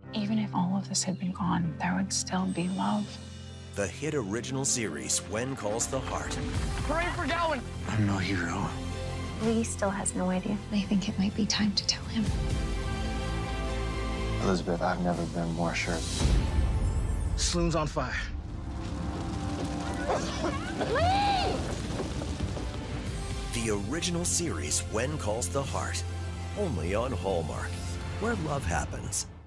Even if all of this had been gone, there would still be love. The hit original series, When Calls the Heart. Hurry for going! I'm no hero. Lee still has no idea. I think it might be time to tell him. Elizabeth, I've never been more sure. Saloon's on fire. The original series, When Calls the Heart. Only on Hallmark, where love happens.